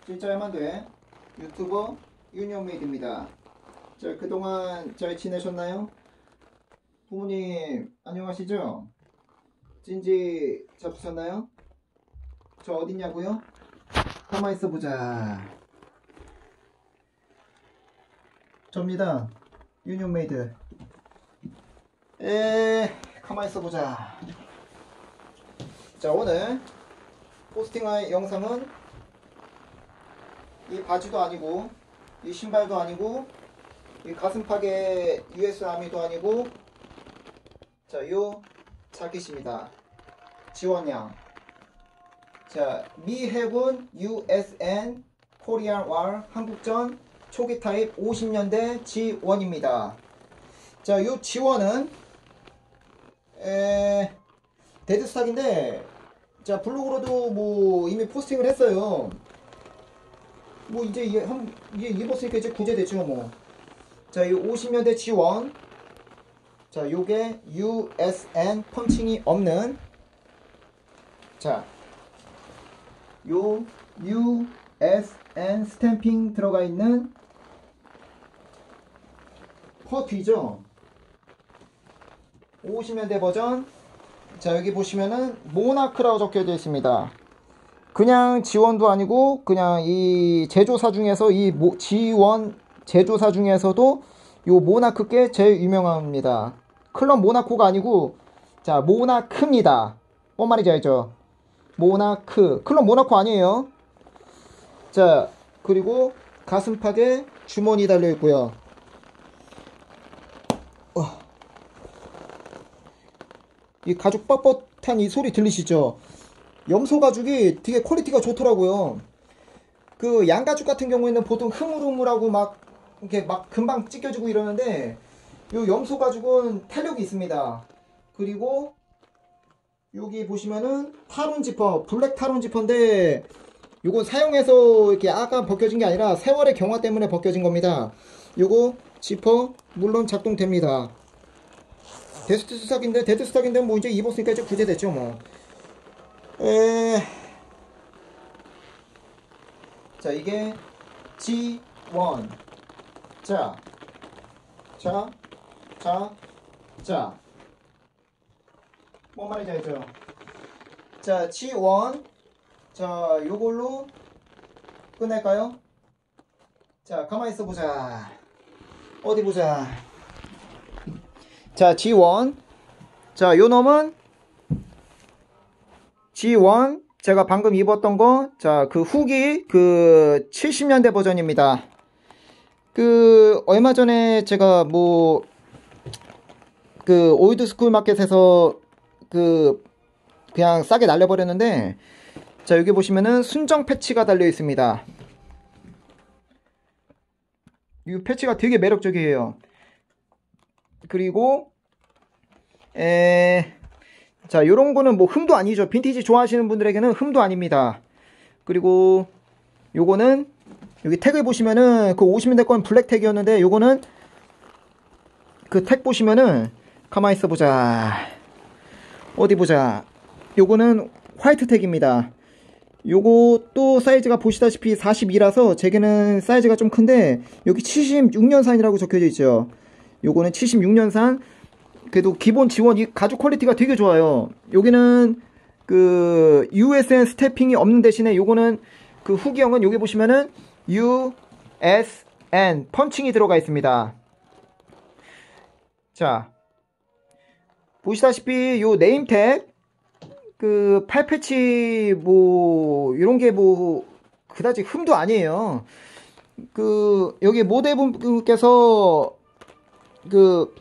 진짜 야만 돼 유튜버 유니온메이드입니다. 자, 그동안 잘 지내셨나요? 부모님 안녕하시죠? 찐지 잡수셨나요? 저 어딨냐고요? 가만 있어 보자. 접니다. 유니온메이드. 가만 있어 보자. 자, 오늘 포스팅할 영상은 이 바지도 아니고 이 신발도 아니고 이 가슴팍에 US 아미도 아니고, 자, 요 자켓입니다. 지원양. 자, 미 해군 USN 코리안 왈 한국전 초기 타입 50년대 G1입니다. 자, 요 G1은 데드스탁인데, 자, 블로그로도 뭐 이미 포스팅을 했어요. 뭐 이제 이게 입었으니까 이제 구제되죠 뭐. 자, 이 50년대 G1. 자, 요게 USN 펀칭이 없는, 자, 요 USN 스탬핑 들어가 있는 퍼티죠. 50년대 버전. 자, 여기 보시면은 모나크라고 적혀져 있습니다. 그냥 G1도 아니고 그냥 이 제조사 중에서 이 G1 제조사 중에서도 요 모나크께 제일 유명합니다. 클럽 모나코가 아니고, 자, 모나크입니다. 뭔 말인지 알죠? 모나크. 클럽 모나코 아니에요. 자, 그리고 가슴팍에 주머니 달려 있고요. 이 가죽 뻣뻣한 이 소리 들리시죠? 염소 가죽이 되게 퀄리티가 좋더라고요. 그 양가죽 같은 경우에는 보통 흐물흐물하고 막 이렇게 막 금방 찢겨지고 이러는데, 요 염소 가죽은 탄력이 있습니다. 그리고 여기 보시면은 타론 지퍼, 블랙 타론 지퍼인데, 요건 사용해서 이렇게 아까 벗겨진 게 아니라 세월의 경화 때문에 벗겨진 겁니다. 요거 지퍼 물론 작동됩니다. 데드스탁인데 뭐 이제 입었으니까 이제 구제됐죠 뭐. 자, 이게 G1. 자, 뭔 말인지 알죠? 자, G1. 자, 요걸로 끝낼까요? 자, 가만히 있어 보자. 어디 보자. 자, G1. 자, 요 놈은 G1 제가 방금 입었던 거, 자, 그 후기 그 70년대 버전입니다. 그 얼마 전에 제가 뭐 그 올드스쿨 마켓에서 그냥 싸게 날려버렸는데, 자, 여기 보시면은 순정 패치가 달려 있습니다. 이 패치가 되게 매력적이에요. 그리고 자, 요런 거는 뭐 흠도 아니죠. 빈티지 좋아하시는 분들에게는 흠도 아닙니다. 그리고 요거는 여기 택을 보시면은 그 50년대 건 블랙 택이었는데, 요거는 그 택 보시면은 가만히 있어 보자. 어디 보자. 요거는 화이트 택입니다. 요것도 사이즈가 보시다시피 42라서 제게는 사이즈가 좀 큰데, 여기 76년산이라고 적혀져 있죠. 요거는 76년산. 그래도 기본 지원 이 가죽 퀄리티가 되게 좋아요. 여기는 그 USN 스태핑이 없는 대신에 요거는 그 후기형은 여기 보시면은 USN 펀칭이 들어가 있습니다. 자, 보시다시피 요 네임택 그 팔 패치 뭐 요런게 뭐 그다지 흠도 아니에요. 그 여기 모델분께서 그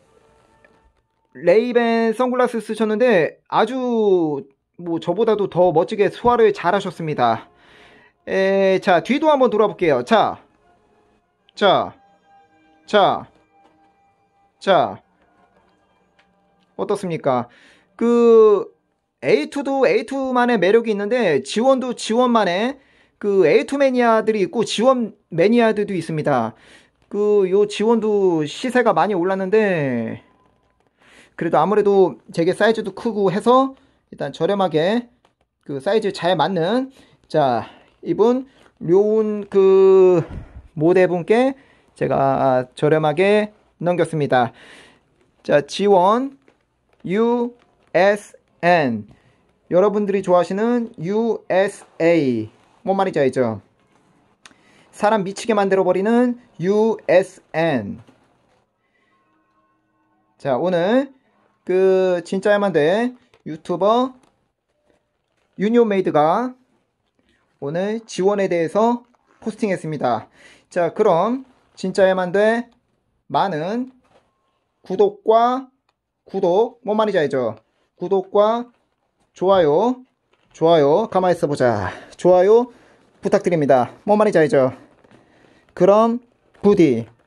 레이벤 선글라스 쓰셨는데 아주 뭐 저보다도 더 멋지게 소화를 잘 하셨습니다. 자, 뒤도 한번 돌아볼게요. 자, 어떻습니까? 그 A2도 A2만의 매력이 있는데, G1도 G1만의 그 A2 매니아들이 있고 G1 매니아들도 있습니다. 그 요 G1도 시세가 많이 올랐는데, 그래도 아무래도 제게 사이즈도 크고 해서 일단 저렴하게 그 사이즈 잘 맞는, 자, 이분 요운 그 모델분께 제가 저렴하게 넘겼습니다. 자, 지원 USN. 여러분들이 좋아하시는 USA. 뭔 말인지 알죠? 사람 미치게 만들어버리는 USN. 자, 오늘 그 진짜야만 돼 유튜버 유니온메이드가 오늘 지원에 대해서 포스팅했습니다. 자, 그럼 진짜야만 돼 많은 구독, 뭔 말인지 알죠? 구독과 좋아요, 가만히 있어보자. 좋아요 부탁드립니다. 뭔 말인지 알죠? 그럼 부디